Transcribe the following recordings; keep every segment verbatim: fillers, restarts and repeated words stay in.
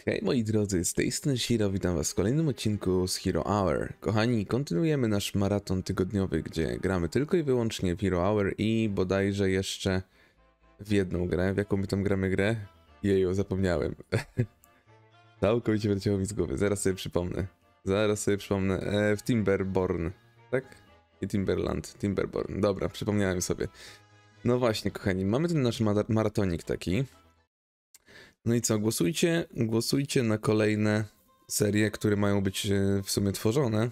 Hej moi drodzy, z tej strony Shiro, witam was w kolejnym odcinku z Hero Hour. Kochani, kontynuujemy nasz maraton tygodniowy, gdzie gramy tylko i wyłącznie w Hero Hour i bodajże jeszcze w jedną grę. W jaką my tam gramy grę? Jeju, zapomniałem. Całkowicie wyleciało mi z głowy, zaraz sobie przypomnę. Zaraz sobie przypomnę. E, w Timberborn, tak? I Timberland, Timberborn. Dobra, przypomniałem sobie. No właśnie, kochani, mamy ten nasz ma maratonik taki. No i co, głosujcie, głosujcie na kolejne serie, które mają być w sumie tworzone.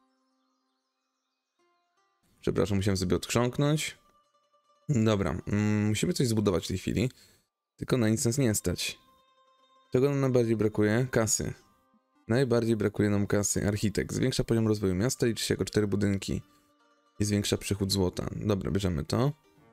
Przepraszam, musiałem sobie odchrząknąć. Dobra, mm, musimy coś zbudować w tej chwili. Tylko na nic nas nie stać. Czego nam najbardziej brakuje? Kasy. Najbardziej brakuje nam kasy. Architekt. Zwiększa poziom rozwoju miasta, liczy się jako cztery budynki. I zwiększa przychód złota. Dobra, bierzemy to.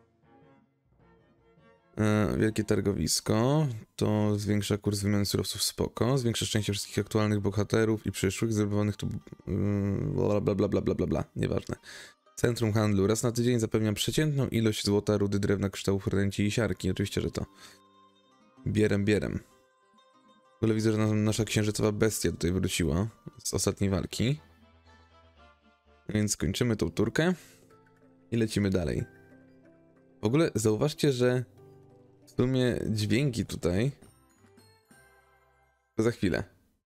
E, wielkie targowisko, to zwiększa kurs wymiany surowców, spoko, zwiększa szczęście wszystkich aktualnych bohaterów i przyszłych, zdobywanych tu yy, bla bla bla bla bla bla bla, nieważne. Centrum handlu, raz na tydzień zapewnia przeciętną ilość złota, rudy, drewna, kryształów, rtęci i siarki, oczywiście, że to. Bierem, bierem. W ogóle widzę, że nasza księżycowa bestia tutaj wróciła z ostatniej walki. Więc kończymy tą turkę i lecimy dalej. W ogóle zauważcie, że w sumie dźwięki tutaj. To za chwilę.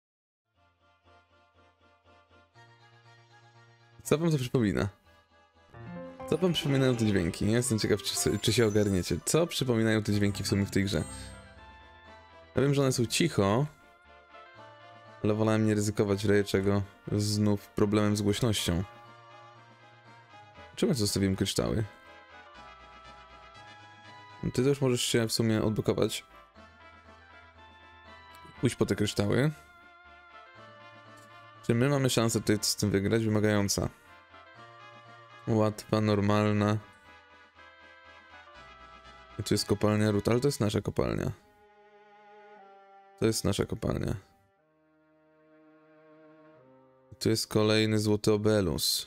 Co wam to przypomina? Co wam przypominają te dźwięki? Ja jestem ciekaw, czy, czy się ogarniecie. Co przypominają te dźwięki w sumie w tej grze? Ja wiem, że one są cicho, ale wolałem nie ryzykować w razie czego znów problemem z głośnością. Czemu zostawiłem kryształy? Ty też możesz się w sumie odblokować. Pójść po te kryształy. Czy my mamy szansę tutaj z tym wygrać? Wymagająca. Łatwa, normalna. I tu jest kopalnia Ruth, ale to jest nasza kopalnia. To jest nasza kopalnia. I tu jest kolejny złoty obelus.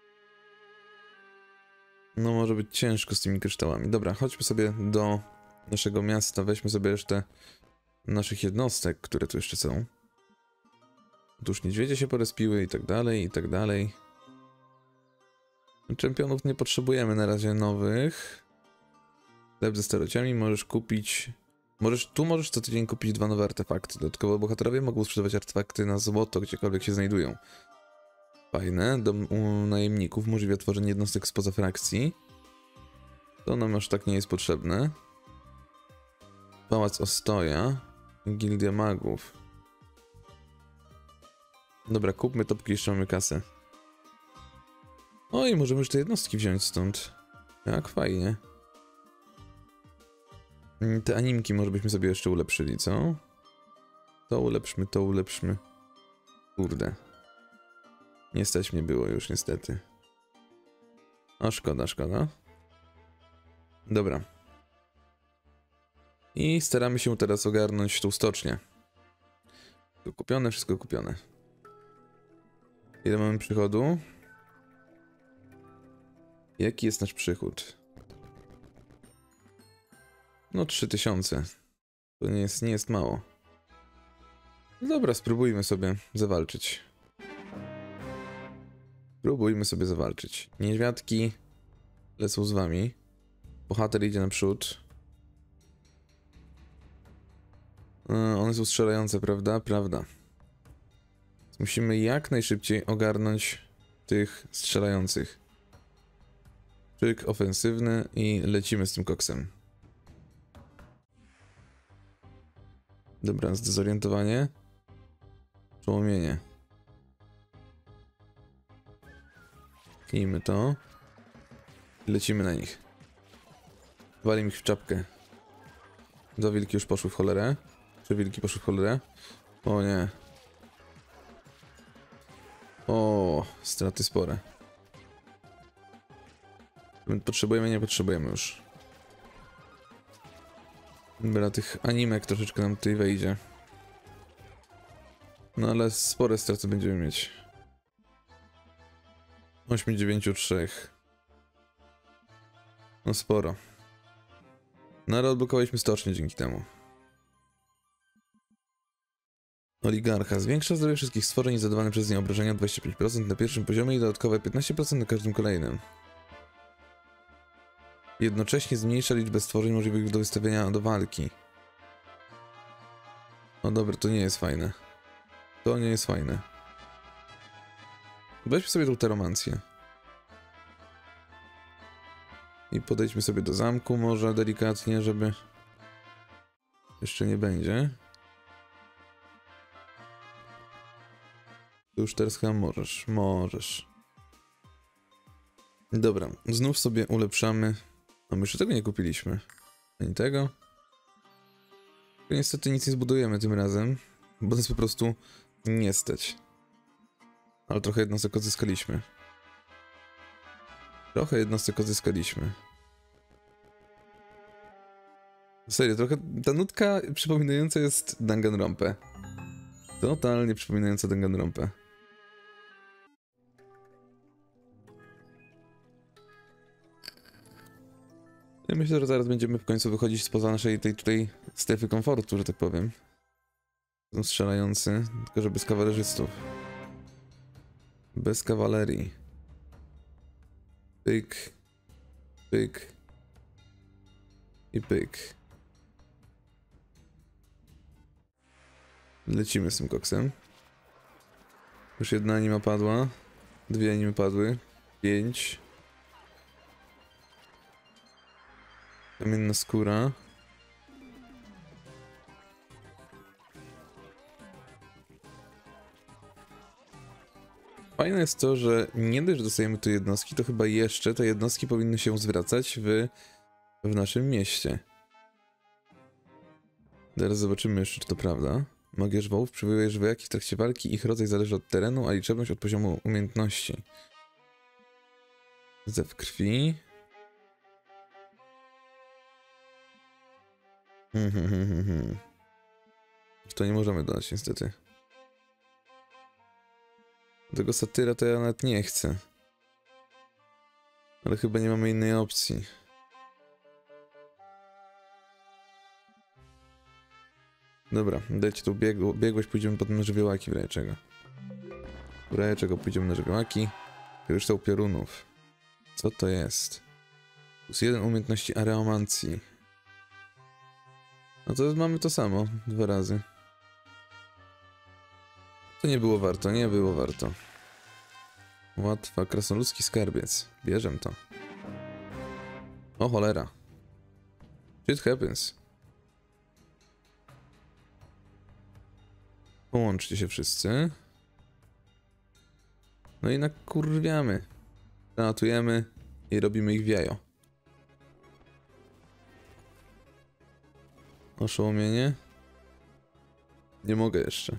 No może być ciężko z tymi kryształami. Dobra, chodźmy sobie do naszego miasta. Weźmy sobie resztę naszych jednostek, które tu jeszcze są. Otóż niedźwiedzie się porespiły i tak dalej, i tak dalej. Czempionów nie potrzebujemy na razie nowych. Chleb ze starociami możesz kupić... Możesz, tu możesz co tydzień kupić dwa nowe artefakty. Dodatkowo bohaterowie mogą sprzedawać artefakty na złoto, gdziekolwiek się znajdują. Fajne. Do u najemników umożliwia tworzenie jednostek spoza frakcji. To nam aż tak nie jest potrzebne. Pałac Ostoja. Gildia Magów. Dobra, kupmy to, póki jeszcze mamy kasę. Oj, możemy już te jednostki wziąć stąd. Jak fajnie. Te animki może byśmy sobie jeszcze ulepszyli, co? To ulepszmy, to ulepszmy. Kurde. Nie stać mnie było już, niestety. O, szkoda, szkoda. Dobra. I staramy się teraz ogarnąć tą stocznię. Wszystko kupione, wszystko kupione. Ile mamy przychodu? Jaki jest nasz przychód? No trzy tysiące. To nie jest, nie jest mało. No dobra, spróbujmy sobie zawalczyć. Spróbujmy sobie zawalczyć. Niedźwiadki lecą z wami. Bohater idzie naprzód. Yy, one są strzelające, prawda? Prawda. Musimy jak najszybciej ogarnąć tych strzelających. Czyk ofensywny i lecimy z tym koksem. Dobra, zdezorientowanie. Przełomienie. Knijmy to. Lecimy na nich. Walimy ich w czapkę. Dwa wilki już poszły w cholerę. Trzy wilki poszły w cholerę. O nie. O, straty spore. Potrzebujemy, nie potrzebujemy już. Dobra, tych animek troszeczkę nam tutaj wejdzie. No ale spore straty będziemy mieć. osiem dziewięć trzy. No sporo. No ale odblokowaliśmy stocznię dzięki temu. Oligarcha. Zwiększa zdrowie wszystkich stworzeń i zadawane przez nie obrażenia dwadzieścia pięć procent na pierwszym poziomie i dodatkowe piętnaście procent na każdym kolejnym. Jednocześnie zmniejsza liczbę stworzeń możliwych do wystawienia do walki. No dobra, to nie jest fajne. To nie jest fajne. Weźmy sobie tą teromancję. I podejdźmy sobie do zamku może delikatnie, żeby... Jeszcze nie będzie. To już teraz chyba możesz. Możesz. Dobra, znów sobie ulepszamy. A my jeszcze tego nie kupiliśmy. Ani tego. Tylko niestety nic nie zbudujemy tym razem, bo nas po prostu nie stać. Ale trochę jednostek odzyskaliśmy. Trochę jednostek odzyskaliśmy. Serio, trochę ta nutka przypominająca jest Danganronpę. Totalnie przypominająca Danganronpę. Ja myślę, że zaraz będziemy w końcu wychodzić spoza naszej tej tutaj strefy komfortu, że tak powiem. Są strzelający, tylko że bez kawalerzystów. Bez kawalerii. Pyk. Pyk. I pyk. Lecimy z tym koksem. Już jedna anima padła. Dwie animy padły. Pięć. Kamienna skóra. Fajne jest to, że nie dość, że dostajemy tu jednostki, to chyba jeszcze te jednostki powinny się zwracać w, w naszym mieście. Zaraz zobaczymy jeszcze, czy to prawda. Magia żwołów przywołuje żwojaki w trakcie walki. Ich rodzaj zależy od terenu, a liczebność od poziomu umiejętności. Zew krwi. Hmm, hmm, hmm, hmm, hmm. W to nie możemy dodać niestety. Tego satyra to ja nawet nie chcę. Ale chyba nie mamy innej opcji. Dobra, dajcie tu biegło, biegłość, pójdziemy potem na żywiołaki w razie czego. W razie czego pójdziemy na żywiołaki. Kryształ piorunów. Co to jest? Plus jeden umiejętności areomancji. No to mamy to samo, dwa razy. To nie było warto, nie było warto. Łatwa, krasnoludzki skarbiec. Bierzem to. O cholera. Shit happens. Połączcie się wszyscy. No i nakurwiamy. Granatujemy i robimy ich w jajo. Oszołomienie. Nie mogę jeszcze.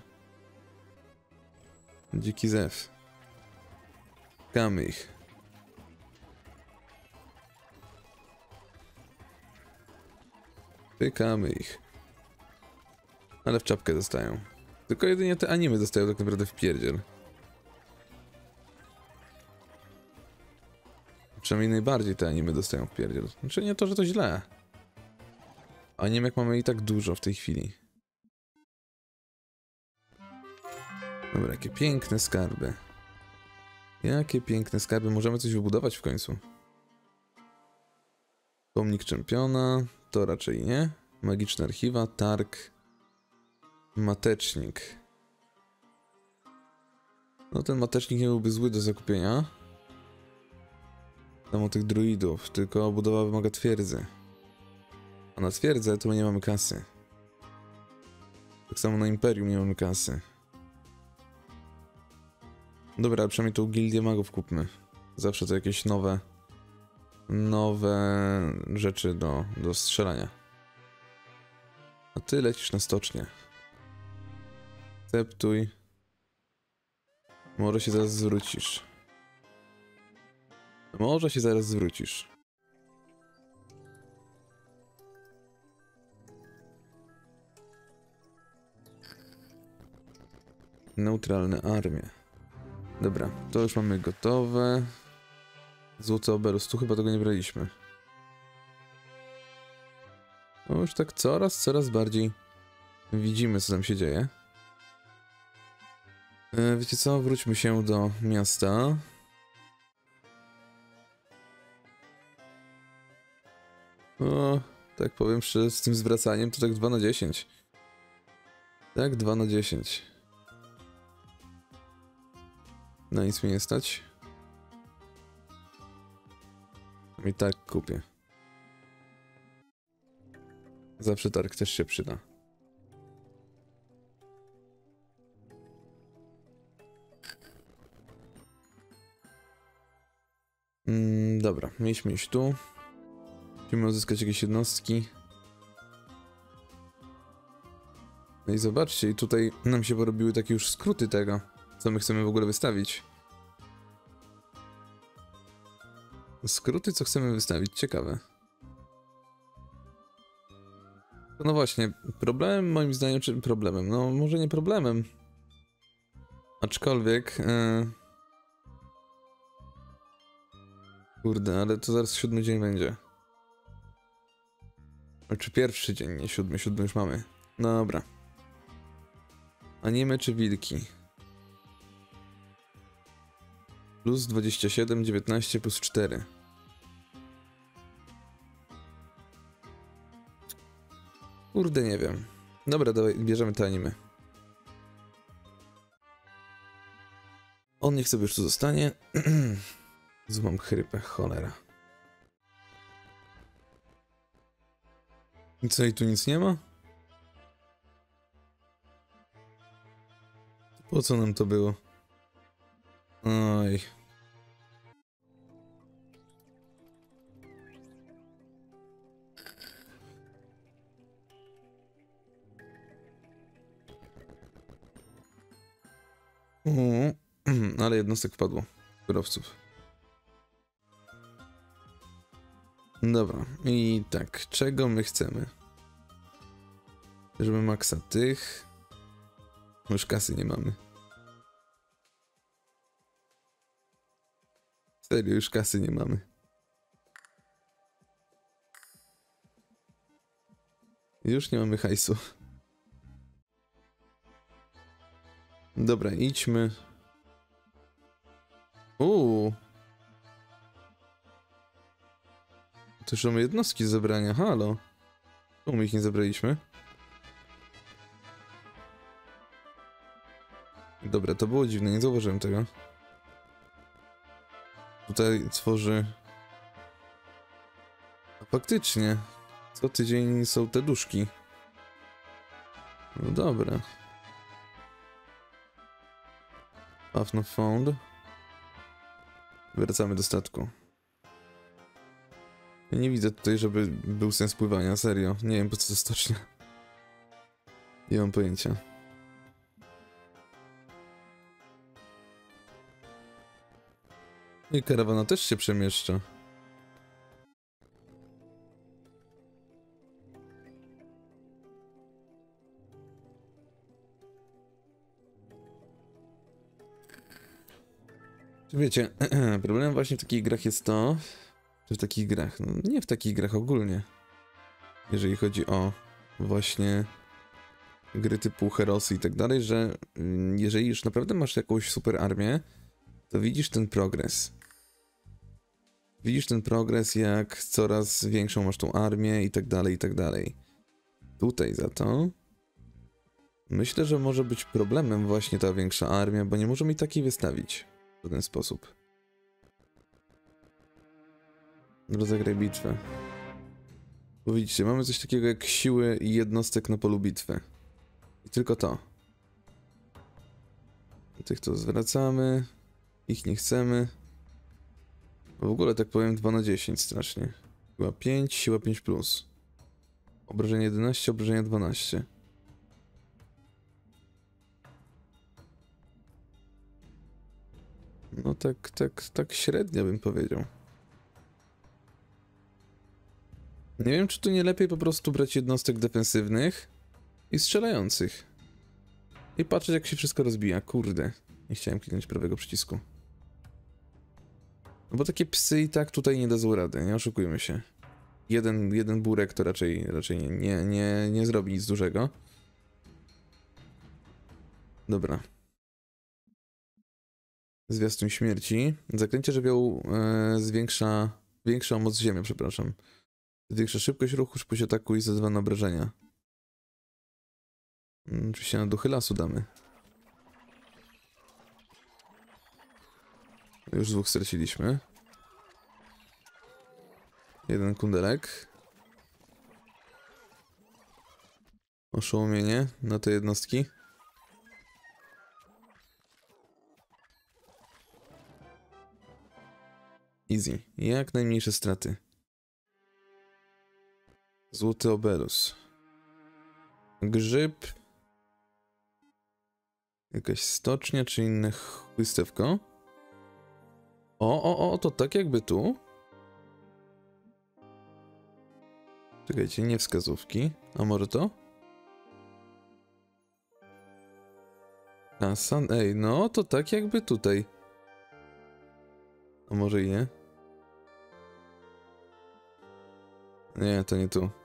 Dziki zew. Kamy ich. Pykamy ich. Ale w czapkę dostają. Tylko jedynie te animy dostają tak naprawdę w pierdziel. Przynajmniej najbardziej te animy dostają w pierdziel. Znaczy nie to, że to źle. Animek mamy i tak dużo w tej chwili. Dobra, jakie piękne skarby. Jakie piękne skarby. Możemy coś wybudować w końcu. Pomnik czempiona. To raczej nie. Magiczne archiwa. Targ. Matecznik. No ten matecznik nie byłby zły do zakupienia. Tam o tych druidów. Tylko budowa wymaga twierdzy. A na twierdzę to my nie mamy kasy. Tak samo na Imperium nie mamy kasy. Dobra, ale przynajmniej tą gildię magów kupmy. Zawsze to jakieś nowe... Nowe rzeczy do, do strzelania. A ty lecisz na stocznię. Akceptuj. Może się zaraz zwrócisz. Może się zaraz zwrócisz. Neutralne armie. Dobra, to już mamy gotowe. Złoty obelus, tu chyba tego nie braliśmy. No już tak coraz, coraz bardziej widzimy, co tam się dzieje. E, wiecie co? Wróćmy się do miasta. O, tak powiem szczerze, z tym zwracaniem to tak dwa na dziesięć. Tak, dwa na dziesięć. Na nic mnie nie stać. I tak kupię. Zawsze targ też się przyda. Mm, dobra, mieliśmy iść tu. Musimy uzyskać jakieś jednostki. No i zobaczcie, i tutaj nam się porobiły takie już skróty tego, co my chcemy w ogóle wystawić. Skróty, co chcemy wystawić, ciekawe. No właśnie, problemem moim zdaniem, czy problemem? No może nie problemem. Aczkolwiek... Yy... Kurde, ale to zaraz siódmy dzień będzie. Czy pierwszy dzień, nie siódmy, siódmy już mamy. Dobra. Anime czy wilki? Plus dwadzieścia siedem, dziewiętnaście plus cztery. Kurde, nie wiem. Dobra, dawaj, bierzemy te anime. On niech sobie już tu zostanie. Złam chrypę, cholera. I co, i tu nic nie ma? Po co nam to było? Oj. Uuu. Ale jednostek wpadło. Kierowców. Dobra. I tak. Czego my chcemy? Żeby maksa tych... Już kasy nie mamy. Serio, już kasy nie mamy. Już nie mamy hajsu. Dobra, idźmy. Uuu. To już mamy jednostki z zebrania, halo. Czemu my ich nie zebraliśmy? Dobra, to było dziwne, nie zauważyłem tego. Tutaj tworzy... A faktycznie. Co tydzień są te duszki. No dobra. Path not found. Wracamy do statku. Ja nie widzę tutaj, żeby był sens pływania, serio. Nie wiem, po co to stocznia. Nie mam pojęcia. I karawana też się przemieszcza. Wiecie, problemem właśnie w takich grach jest to, że w takich grach, no nie w takich grach ogólnie, jeżeli chodzi o właśnie gry typu Herosy i tak dalej, że jeżeli już naprawdę masz jakąś super armię, to widzisz ten progres. Widzisz ten progres, jak coraz większą masz tą armię i tak dalej, i tak dalej. Tutaj za to myślę, że może być problemem właśnie ta większa armia, bo nie możemy i takiej wystawić w ten sposób. Rozegraj bitwę. Bo widzicie, mamy coś takiego jak siły jednostek na polu bitwy. I tylko to. Tych to zwracamy. Ich nie chcemy. W ogóle tak powiem dwa na dziesięć strasznie. Siła pięć, siła pięć plus. Obrażenie jedenaście, obrażenie dwanaście. No tak, tak, tak średnio bym powiedział. Nie wiem, czy tu nie lepiej po prostu brać jednostek defensywnych i strzelających. I patrzeć, jak się wszystko rozbija. Kurde, nie chciałem kliknąć prawego przycisku. No bo takie psy i tak tutaj nie dadzą rady, nie oszukujmy się. Jeden, jeden burek to raczej, raczej nie, nie, nie, nie zrobi nic dużego. Dobra. Zwiastun śmierci. Zaklęcie żywiołu e, zwiększa... Większa moc ziemia, przepraszam. Zwiększa szybkość ruchu, szybkość ataku i zadawane obrażenia. Hmm, oczywiście na duchy lasu damy. Już dwóch straciliśmy. Jeden kundelek. Oszołomienie na te jednostki. Easy. Jak najmniejsze straty. Złoty obelus. Grzyb. Jakaś stocznia czy inne chłystewko. O, o, o, to tak jakby tu. Czekajcie, nie wskazówki. A może to? Kasa, ej, no to tak jakby tutaj. A może i nie? Nie, to nie tu.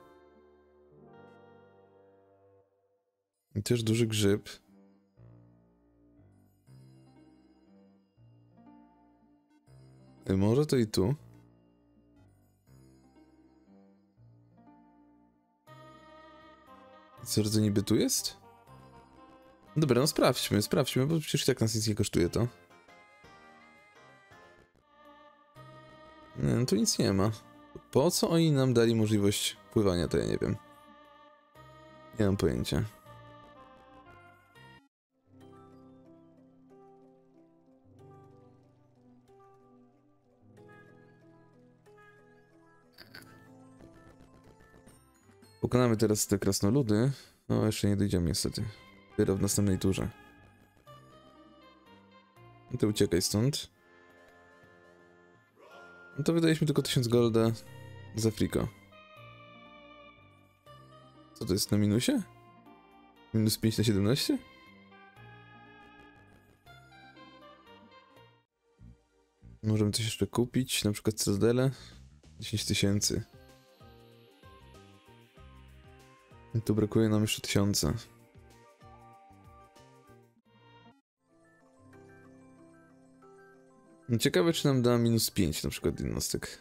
I też duży grzyb. Ej, może to i tu? Co, że niby tu jest? Dobra, no sprawdźmy, sprawdźmy, bo przecież tak nas nic nie kosztuje to. Nie, no tu nic nie ma. Po co oni nam dali możliwość pływania, to ja nie wiem. Nie mam pojęcia. Pokonamy teraz te krasnoludy. No, jeszcze nie dojdziemy niestety. Dopiero w następnej turze. No to uciekaj stąd. No to wydaliśmy tylko tysiąc golda za friko. Co to jest na minusie? Minus pięć na siedemnaście? Możemy coś jeszcze kupić, na przykład Cytadelę. dziesięć tysięcy. I tu brakuje nam jeszcze tysiąca. Ciekawe, czy nam da minus pięć na przykład jednostek.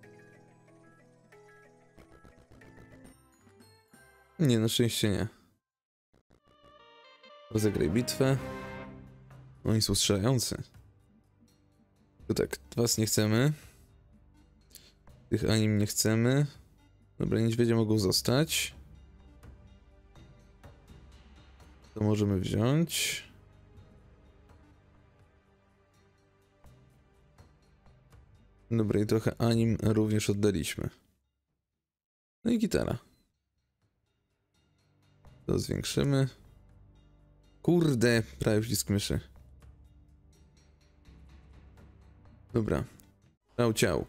Nie, na szczęście nie. Rozegraj bitwę. Oni są strzelający. To tak, was nie chcemy. Tych anim nie chcemy. Dobra, niedźwiedzie mogą zostać. To możemy wziąć. Dobra, i trochę anim również oddaliśmy. No i gitara. To zwiększymy. Kurde, prawie przycisk myszy. Dobra. Ciał, ciał.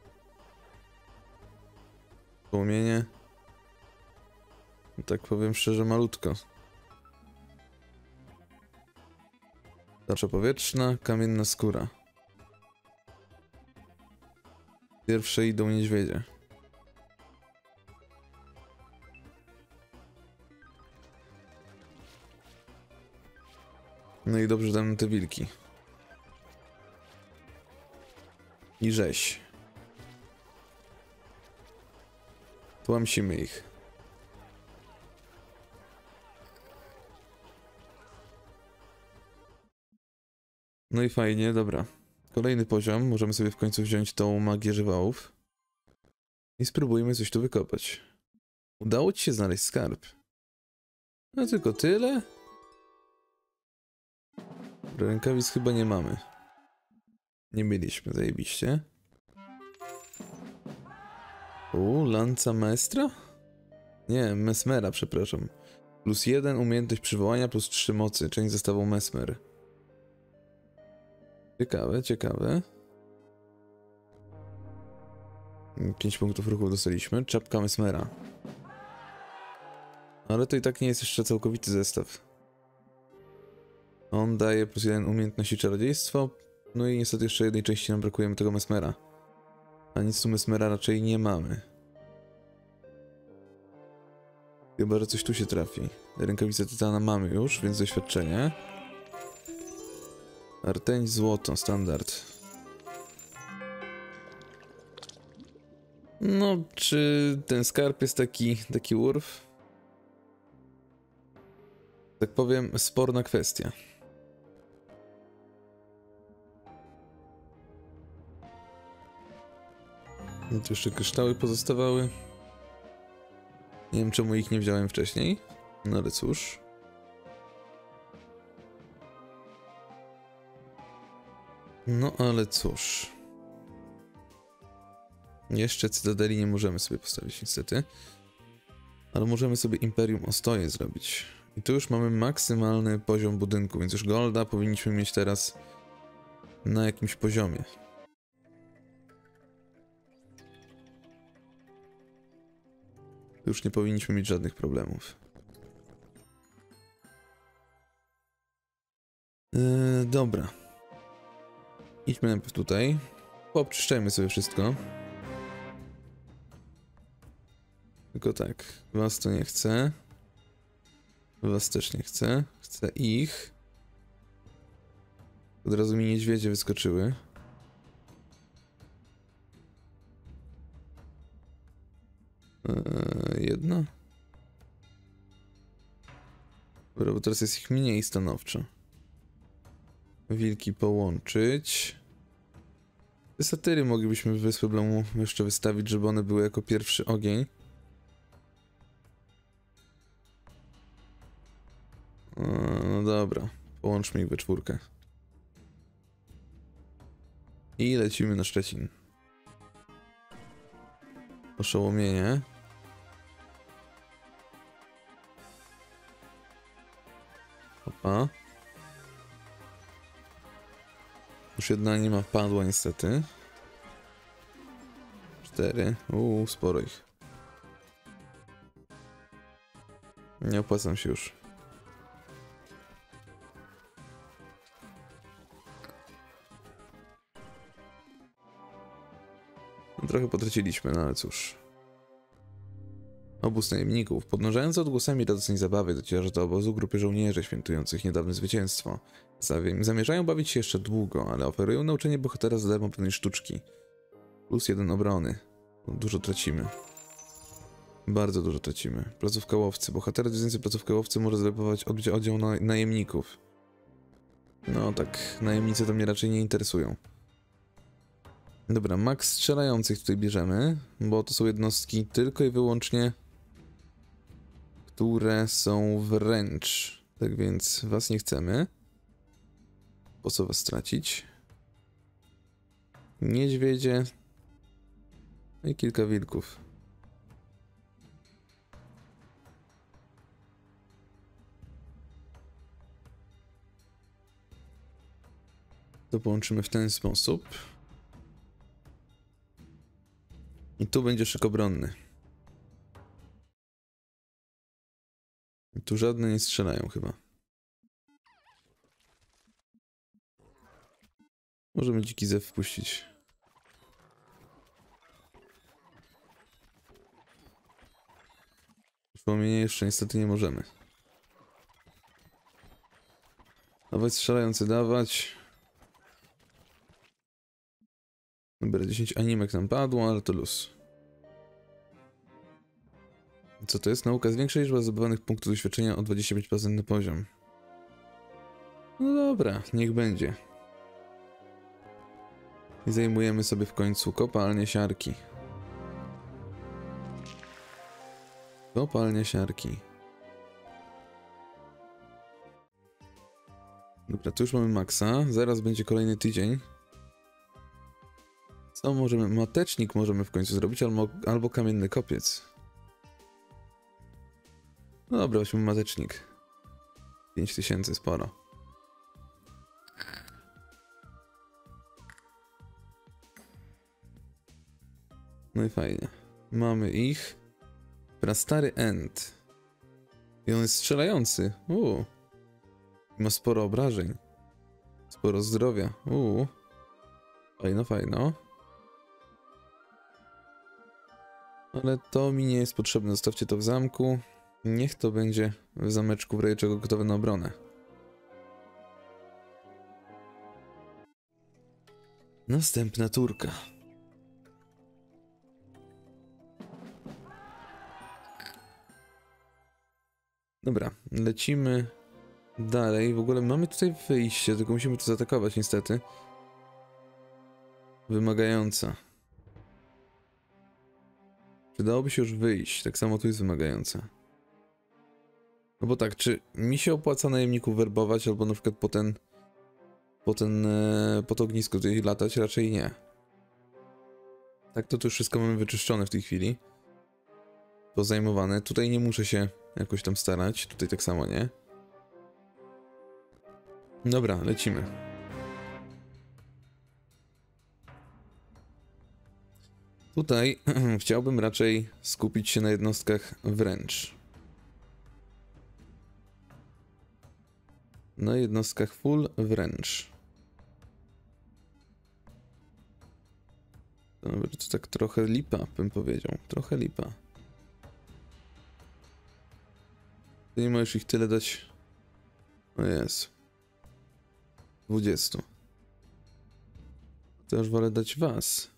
Płomienie. Tak powiem szczerze, malutko. Tarcza powietrzna, kamienna skóra. Pierwsze idą niedźwiedzie. No i dobrze dam te wilki. I rzeź. Tłamsimy ich. No i fajnie, dobra. Kolejny poziom. Możemy sobie w końcu wziąć tą magię żywiołów. I spróbujmy coś tu wykopać. Udało ci się znaleźć skarb. No tylko tyle? Rękawic chyba nie mamy. Nie mieliśmy, zajebiście. U, lanca maestra? Nie, mesmera, przepraszam. Plus jeden umiejętność przywołania, plus trzy mocy, część zestawą mesmer. Ciekawe, ciekawe. pięć punktów ruchu dostaliśmy. Czapka mesmera. Ale to i tak nie jest jeszcze całkowity zestaw. On daje plus jeden umiejętności czarodziejstwo. No i niestety jeszcze jednej części nam brakuje tego mesmera. A nic tu mesmera raczej nie mamy. Chyba, że coś tu się trafi. Rękawice tytana mamy już, więc doświadczenie. Rtęć, złoto, standard. No, czy ten skarb jest taki, taki urw? Tak powiem, sporna kwestia. Tu jeszcze kryształy pozostawały. Nie wiem, czemu ich nie wziąłem wcześniej. No ale cóż. No ale cóż. Jeszcze Cytadeli nie możemy sobie postawić niestety. Ale możemy sobie Imperium Ostoje zrobić. I tu już mamy maksymalny poziom budynku, więc już golda powinniśmy mieć teraz na jakimś poziomie. Już nie powinniśmy mieć żadnych problemów. Yy, dobra. Idźmy najpierw tutaj. Poobczyszczajmy sobie wszystko. Tylko tak, was to nie chcę. Was też nie chcę. Chcę ich. Od razu mi niedźwiedzie wyskoczyły. Eee, jedna. Dobra, bo teraz jest ich mniej stanowczo. Wilki połączyć. Te satyry moglibyśmy bez problemu jeszcze wystawić, żeby one były jako pierwszy ogień. No dobra, połączmy ich we czwórkę. I lecimy na Szczecin. Oszołomienie. Opa. Już jedna anima padła niestety. Cztery. Uuu, sporo ich. Nie opłacam się już. No, trochę potraciliśmy, no ale cóż. Obóz najemników. Podążając odgłosami radosnej zabawy dociera do obozu grupy żołnierzy świętujących niedawne zwycięstwo. Zamierzają bawić się jeszcze długo, ale oferują nauczenie bohatera za darmo pewnej sztuczki. Plus jeden obrony. Dużo tracimy. Bardzo dużo tracimy. Placówka łowcy. Bohater odwiedzący placówkę łowcy może zlepować oddział, oddział najemników. No tak, najemnicy to mnie raczej nie interesują. Dobra, max strzelających tutaj bierzemy, bo to są jednostki tylko i wyłącznie, które są wręcz. Tak więc was nie chcemy. Po co was stracić? Niedźwiedzie. I kilka wilków. To połączymy w ten sposób. I tu będzie szyk obronny. I tu żadne nie strzelają chyba. Możemy dziki zew wpuścić. Płomienie jeszcze niestety nie możemy. Dawać strzelający, dawać. Dobra, dziesięć animek nam padło, ale to luz. Co to jest? Nauka zwiększa liczbę zdobywanych punktów doświadczenia o dwadzieścia pięć procent na poziom. No dobra, niech będzie. I zajmujemy sobie w końcu kopalnię siarki. Kopalnia siarki. Dobra, tu już mamy maksa. Zaraz będzie kolejny tydzień. Co możemy? Matecznik możemy w końcu zrobić, albo, albo kamienny kopiec. No dobra, weźmy matecznik. pięć tysięcy, sporo. No i fajnie. Mamy ich. Prastary End. I on jest strzelający. Uuu. Ma sporo obrażeń. Sporo zdrowia. Uuu. Fajno, fajno. Ale to mi nie jest potrzebne. Zostawcie to w zamku. Niech to będzie w zameczku, w razie czego gotowe na obronę. Następna turka. Dobra, lecimy dalej. W ogóle mamy tutaj wyjście, tylko musimy to zaatakować niestety. Wymagająca. Przydałoby się już wyjść, tak samo tu jest wymagająca. No bo tak, czy mi się opłaca najemników werbować, albo na przykład po ten... Po ten... po to ognisko tutaj latać? Raczej nie. Tak to tu już wszystko mamy wyczyszczone w tej chwili. Pozajmowane. Tutaj nie muszę się jakoś tam starać. Tutaj tak samo, nie? Dobra, lecimy. Tutaj chciałbym raczej skupić się na jednostkach wręcz. Na jednostkach full wręcz. Dobra, to tak trochę lipa, bym powiedział. Trochę lipa. Ty nie możesz ich tyle dać. O jest. dwudziestu. To już wolę dać was.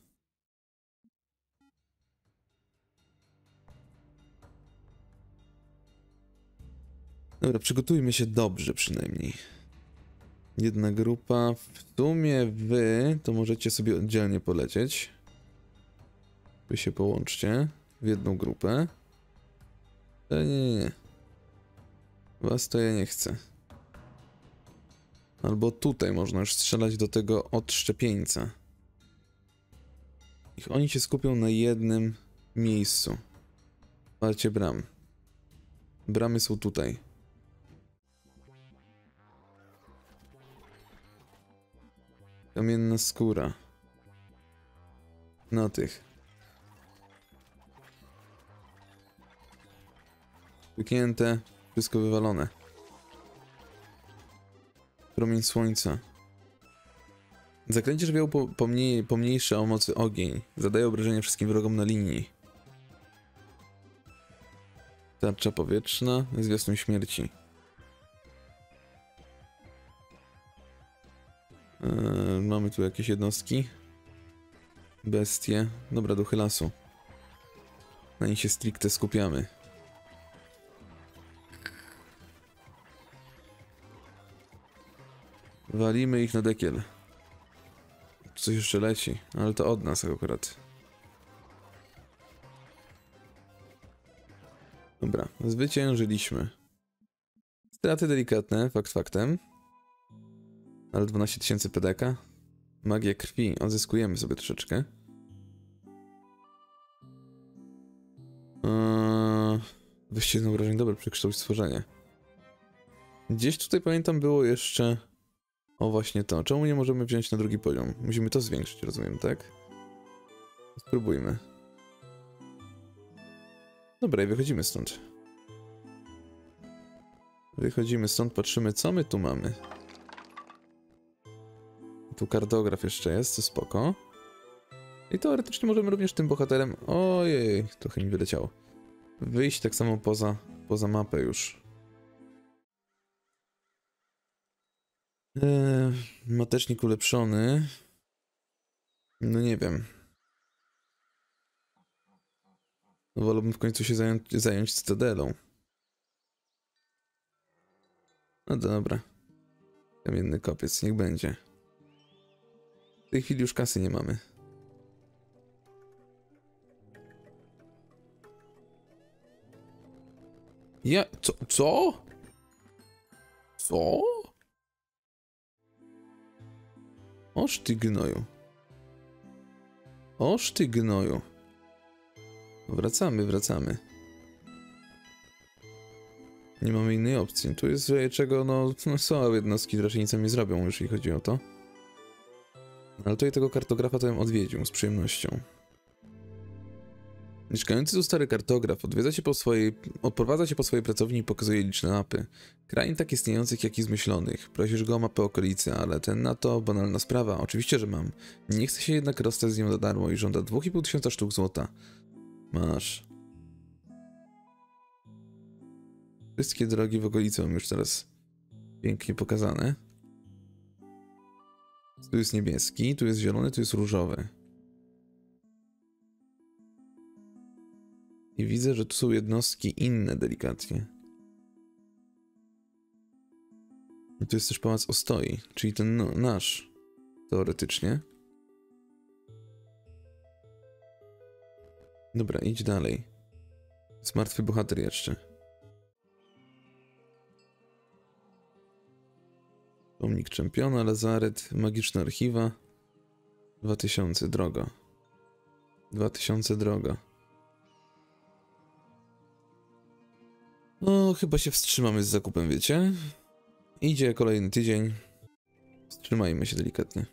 Dobra, przygotujmy się dobrze przynajmniej. Jedna grupa. W sumie wy to możecie sobie oddzielnie polecieć. Wy się połączcie w jedną grupę. Ale nie, nie, nie. Was to ja nie chcę. Albo tutaj można już strzelać do tego odszczepieńca. Niech oni się skupią na jednym miejscu. Walcie bram. Bramy są tutaj. Kamienna skóra. Na tych. Wyknięte. Wszystko wywalone. Promień słońca. Zaklęcie żywiołu po, pomniej, pomniejsza o mocy ogień. Zadaje obrażenia wszystkim wrogom na linii. Tarcza powietrzna. Zwiastun śmierci. Eee, mamy tu jakieś jednostki. Bestie. Dobra, duchy lasu. Na nich się stricte skupiamy. Walimy ich na dekiel. Coś jeszcze leci, ale to od nas akurat. Dobra, zwyciężyliśmy. Straty delikatne, fakt faktem. Ale dwanaście tysięcy P D K. Magia krwi, odzyskujemy sobie troszeczkę. Eee, Wyścig obrażeń, dobre, przekształć stworzenie. Gdzieś tutaj pamiętam było jeszcze... O właśnie to, czemu nie możemy wziąć na drugi poziom? Musimy to zwiększyć, rozumiem, tak? Spróbujmy. Dobra, i wychodzimy stąd. Wychodzimy stąd, patrzymy, co my tu mamy. Tu kartograf jeszcze jest, to spoko. I teoretycznie możemy również tym bohaterem... Ojej, trochę mi wyleciało. Wyjść tak samo poza, poza mapę już. Eee, matecznik ulepszony. No nie wiem. Wolałbym w końcu się zająć, zająć cytadelą. No dobra. Kamienny kopiec, niech będzie. W tej chwili już kasy nie mamy. Ja... Co? Co? Co? Oż ty gnoju. Oż ty gnoju. Wracamy, wracamy. Nie mamy innej opcji. Tu jest czego, no, no są jednostki, raczej nic nie zrobią, jeśli chodzi o to. Ale tutaj tego kartografa to bym odwiedził z przyjemnością. Mieszkający tu stary kartograf odwiedza się po swojej, odprowadza się po swojej pracowni i pokazuje liczne mapy. Krain tak istniejących, jak i zmyślonych. Prosisz go o mapę okolicy, ale ten na to banalna sprawa. Oczywiście, że mam. Nie chce się jednak rozstać z nią za darmo i żąda dwa i pół tysiąca sztuk złota. Masz. Wszystkie drogi w okolicy mam już teraz pięknie pokazane. Tu jest niebieski, tu jest zielony, tu jest różowy. I widzę, że tu są jednostki inne delikatnie. I tu jest też pałac Ostoi, czyli ten no, nasz, teoretycznie. Dobra, idź dalej. Jest martwy bohater jeszcze. Pomnik czempiona, lazaret, magiczne archiwa. dwa tysiące, droga. dwa tysiące, droga. No, chyba się wstrzymamy z zakupem, wiecie? Idzie kolejny tydzień. Wstrzymajmy się delikatnie.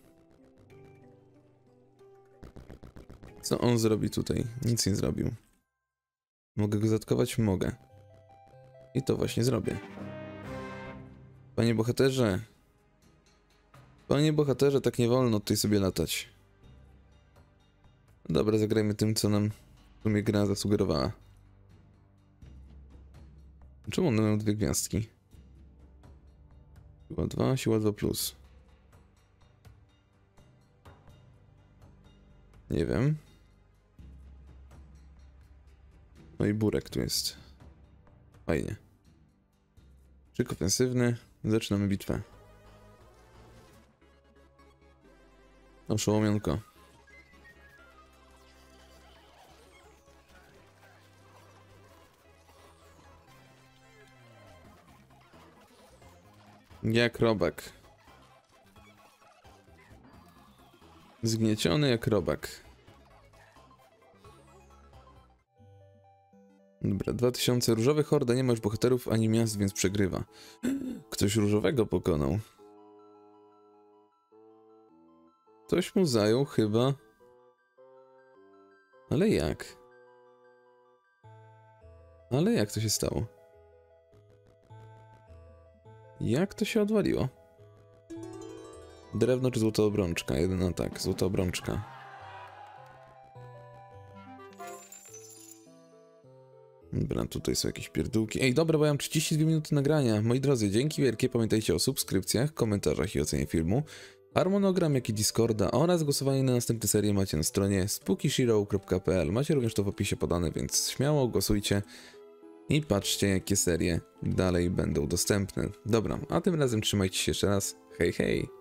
Co on zrobi tutaj? Nic nie zrobił. Mogę go zatkować? Mogę. I to właśnie zrobię. Panie bohaterze. Panie bohaterze, tak nie wolno tutaj sobie latać. Dobra, zagrajmy tym, co nam w sumie gra zasugerowała. Czemu one mają dwie gwiazdki? Siła dwa, siła dwa plus. Nie wiem. No i burek tu jest. Fajnie. Szyk ofensywny. Zaczynamy bitwę. Oszołomionko. Jak robak. Zgnieciony jak robak. Dobra, dwa tysiące. Różowy horda, nie ma już bohaterów ani miast, więc przegrywa. Ktoś różowego pokonał. Ktoś mu zajął chyba. Ale jak? Ale jak to się stało? Jak to się odwaliło? Drewno czy złota obrączka? Jeden atak, złota obrączka. Dobra, tutaj są jakieś pierdółki. Ej, dobra, bo ja mam trzydzieści dwie minuty nagrania. Moi drodzy, dzięki wielkie. Pamiętajcie o subskrypcjach, komentarzach i ocenie filmu. Harmonogram, jak i Discorda oraz głosowanie na następne serie macie na stronie spookyshiro kropka p l. Macie również to w opisie podane, więc śmiało głosujcie i patrzcie, jakie serie dalej będą dostępne. Dobra, a tym razem trzymajcie się jeszcze raz. Hej, hej!